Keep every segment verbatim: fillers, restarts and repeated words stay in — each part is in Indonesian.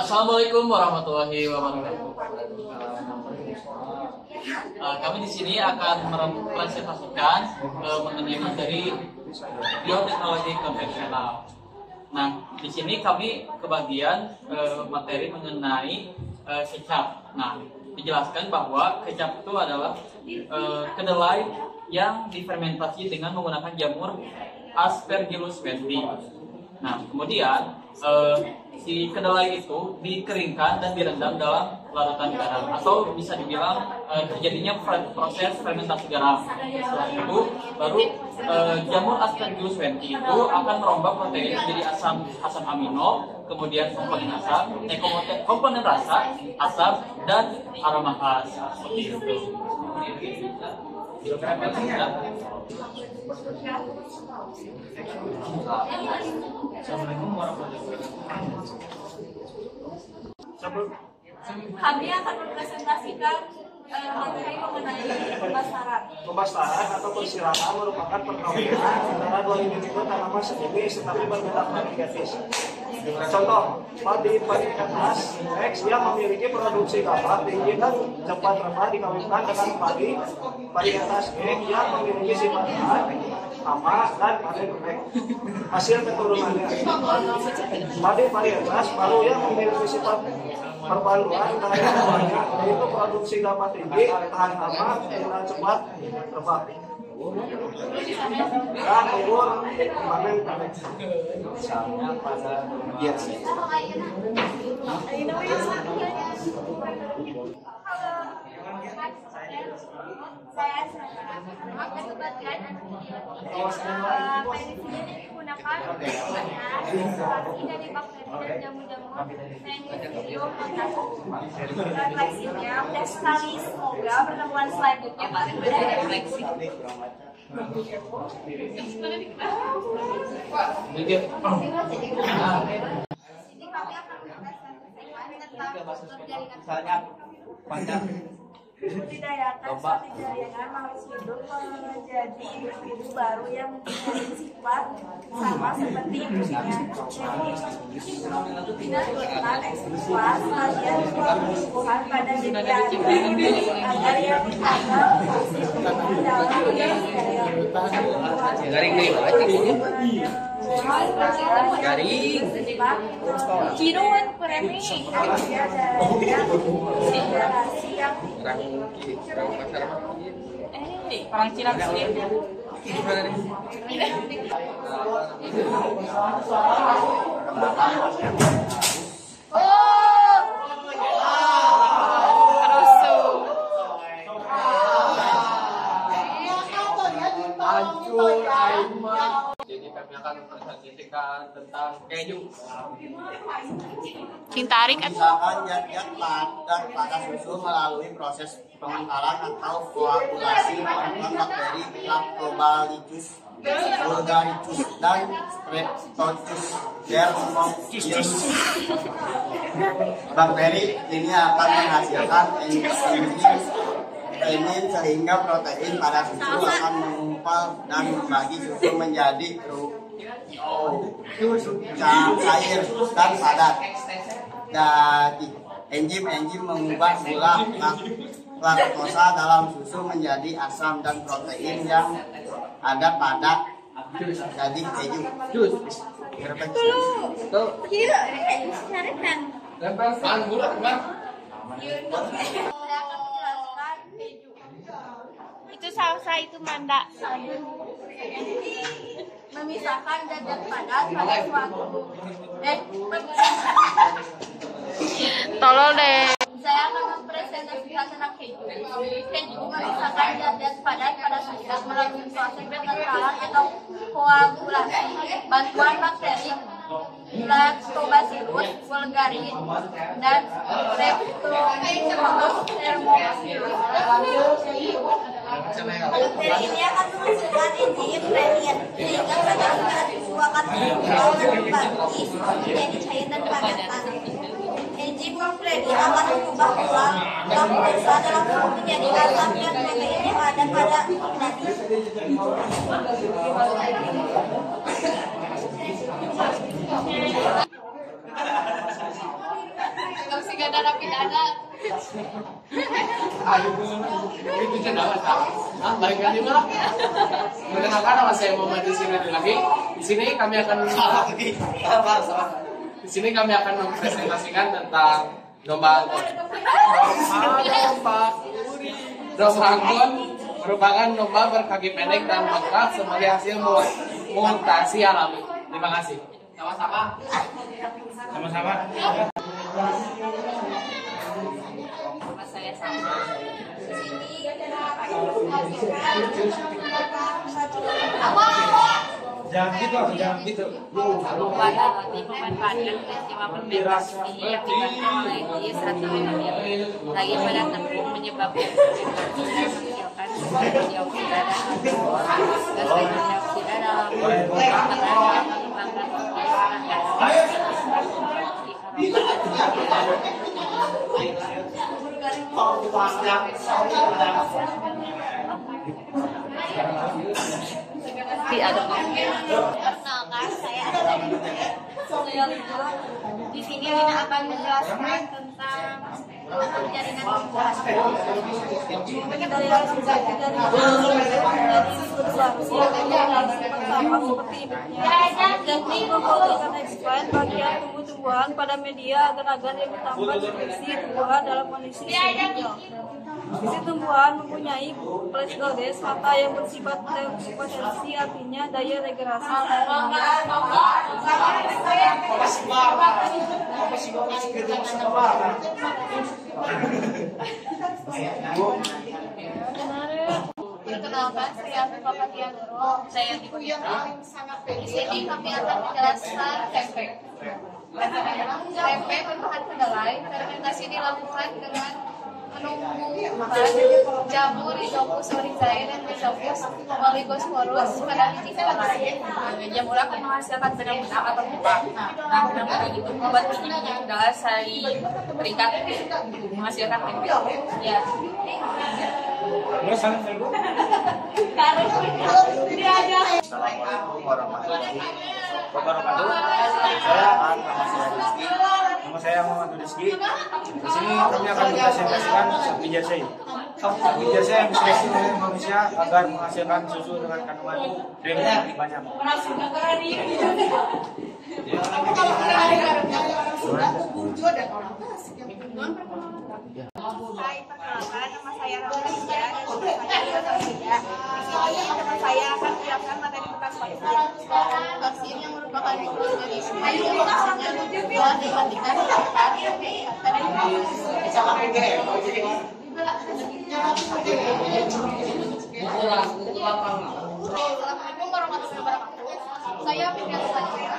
Assalamualaikum warahmatullahi wabarakatuh. Uh, kami di sini akan mempresentasikan uh, mengenai materi bioteknologi konvensional. Nah, di sini kami kebagian uh, materi mengenai uh, kecap. Nah, dijelaskan bahwa kecap itu adalah uh, kedelai yang difermentasi dengan menggunakan jamur Aspergillus wendii. Nah, kemudian uh, si kedelai itu dikeringkan dan direndam dalam larutan garam, atau bisa dibilang uh, terjadinya proses fermentasi garam. Setelah itu baru uh, jamur Aspergillus wendii itu akan merombak protein menjadi asam asam amino, kemudian komponen asam, eh, komponen, komponen rasa, asam, dan aroma khas seperti itu. Assalamualaikum warahmatullahi wabarakatuh. Kami akan mempresentasikan uh, materi mengenai pembasaran. Pembasaran atau persiraman merupakan perkawinan antara dua individu tanaman sejenis tetapi berbeda varietas. Contoh, padi varietas X yang memiliki produksi gabah tinggi dan cepat rebah dikawinkan dengan padi varietas Y yang memiliki sifat hama dan panen baik. Hasil keturunannya, padi varietas baru yang memiliki sifat perpaduan daya banyak, yaitu produksi gabah tinggi, tahan hama, dan cepat rebah. Dan umur panen baik. Misalnya pada biasa. Saya akan membagikan penicillin yang digunakan isolasi dari bakteri dan jamur-jamur Penicillium montanum. Refleksinya mudah sekali, semoga pertemuan selanjutnya paling berbeda refleksi. Jadi, kami akan mempresentasikan Misalnya panjang budidayaan suatu jaringan makhluk hidup menjadi individu baru yang mempunyai sifat sama seperti ibunya. Tidak letak eksklusiva sekalian menunjukkan pada diri agar yang dianggap dalam garing nih, garing Ciruan premi orang Cina sendiri. Jadi kami akan mempresentasikan tentang keju. Cintarik atau Misalkan zat-zat padat pada susu melalui proses pengentalan atau koagulasi mengembang bakteri Lactobacillus vulgaricus dan Streptococcus pneumoniae. Bakteri ini akan menghasilkan enzim renin sehingga protein pada susu akan mengumpal dan membagi susu menjadi cair dan padat. Jadi enzim-enzim mengubah gula laktosa dalam susu menjadi asam dan protein yang ada pada jadi keju. Tuh, kira carikan. Lepaskan gula kan? Saya akan menjelaskan keju. itu salsa itu manda. Memisahkan zat-zat padat pada suatu eh Tolol deh. saya akan mempresentasikan tentang keju. Keju memisahkan zat-zat padat pada susu melalui proses pengentalan atau koagulasi. Bantuan bakteri Lactobacillus vulgaris dan Streptococcus pneumoniae. Bakteri ini akan menghasilkan enzim renin sehingga kadar pada susu akan berubah menjadi menjadi cair dan padatan. Enzim renin akan mengubah gula laktosa dalam susu menjadi asam dan protein yang ada pada nadi. jika narapidana. Aduh, itu cendawan tak? Ah, baik kali malah. Mendengarkan nama saya Muhammad di sini lagi. Di sini kami akan Di sini kami akan mempresentasikan tentang domba anggon. Domba Domba anggon merupakan domba berkaki pendek dan bengkak sebagai hasil mutasi alami. Terima kasih. Sama-sama. Sama-sama. Saya sama. Jangan gitu, jangan gitu. Pada roti memanfaatkan peristiwa fermentasi yang dilakukan oleh yeast atau yang lagi pada tepung menyebabkan menghasilkan dioksida dan alkohol. Gas karbon dioksida dalam makanan mengembangkan Perkenalkan, saya adalah di sini Lina akan menjelaskan tentang jaringan teknik memfotokan expand bagian tumbuh-tumbuhan pada media agar-agar yang ditambah definisi tumbuhan dalam kondisi hijau. Sisi tumbuhan mempunyai plasmodies mata yang bersifat potensi, artinya daya regenerasi Perkenalkan, saya Bapak Tianuro. Saya di Di sini kami akan menjelaskan tempe. Tempe berbahan kedelai. Fermentasi dilakukan dengan menumbuhkan jamur Rhizopus oryzae dan Rhizopus oligosporus pada biji kedelai. Jamur akan menghasilkan benang-benang atau pupa. Nah, benang-benang itu membuat biji-biji kedelai saling terikat menghasilkan tempe. Ya. Assalamualaikum warahmatullahi wabarakatuh. Saya akan nama saya Rizky. Nama saya Muhammad Rizky. Di sini kami akan mempresentasikan sapi jersey. Sapi jersey yang diseleksi oleh manusia agar menghasilkan susu dengan kandungan krim yang lebih banyak. Hai, perkenalkan, nama saya Ramalia dan saya Ramalia. Di sini teman saya akan menjelaskan materi tentang vaksin. Vaksin yang merupakan mekanisme yang biasanya dibuat dibandingkan dengan Assalamualaikum warahmatullahi wabarakatuh. Saya Fitriana Sajaya.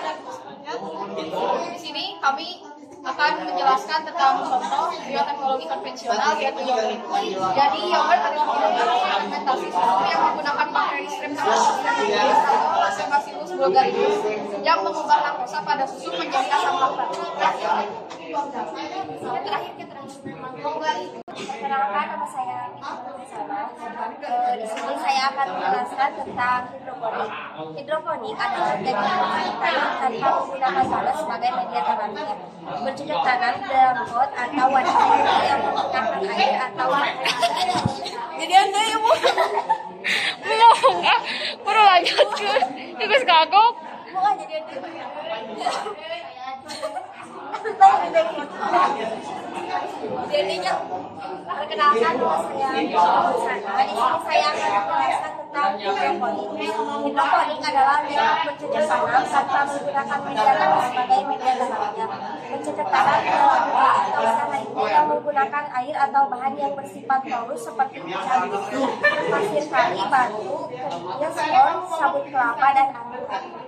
Di sini kami akan menjelaskan tentang contoh bioteknologi konvensional yaitu yogurt. Jadi yogurt adalah produk fermentasi susu yang menggunakan bakteri Streptococcus atau Bacillus bulgarinus yang mengubah laktosa pada susu menjadi asam laktat. Yang terakhir kita Perkenalkan, nama saya Fitri Sana. Di sini saya akan menjelaskan tentang hidroponik. Hidroponik adalah teknik tanam tanpa menggunakan tanah sebagai media tanamnya. Bercocok tanam dalam pot atau wadah yang menggunakan air atau jadi anda yang mau ngomong ah kurang lanjut ke itu kagok bukan jadi anda jadinya perkenalkan nama saya Sana. Di sini saya akan menjelaskan tentang hidroponik. Hidroponik adalah teknik bercocok tanam tanpa menggunakan media tanam sebagai media tanamnya. Bercocok tanam dalam pot atau wadah lainnya yang menggunakan air atau bahan yang bersifat porus seperti cabai, pasir kali, batu, kerikil, spons, sabut kelapa, dan anggur.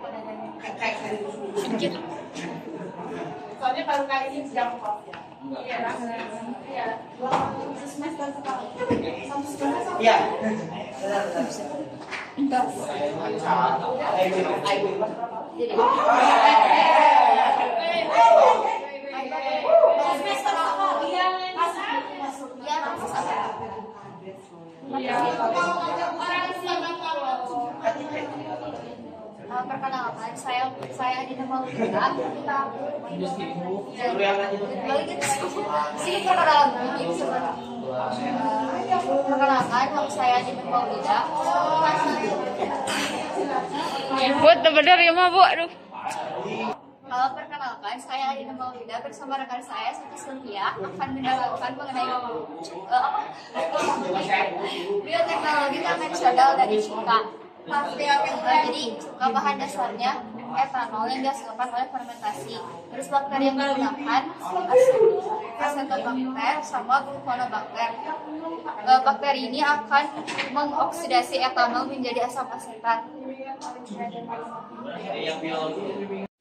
Soalnya baru kali ini sedang COVID. Iya. Uh, perkenalkan, saya saya Adina Maulida. Sini perkenalan dulu. Perkenalkan, nama saya Adina Maulida. Bu, bener ya mah, Bu. Aduh. Uh, perkenalkan, saya Adina Maulida bersama rekan saya Siti Sylvia akan menerangkan mengenai uh, apa? Bioteknologi konvensional dari cuka. Uh, jadi cuka bahan dasarnya etanol yang dihasilkan oleh fermentasi. Terus bakteri yang digunakan acetobacter sama gluconobacter. Uh, bakteri ini akan mengoksidasi etanol menjadi asam asetat.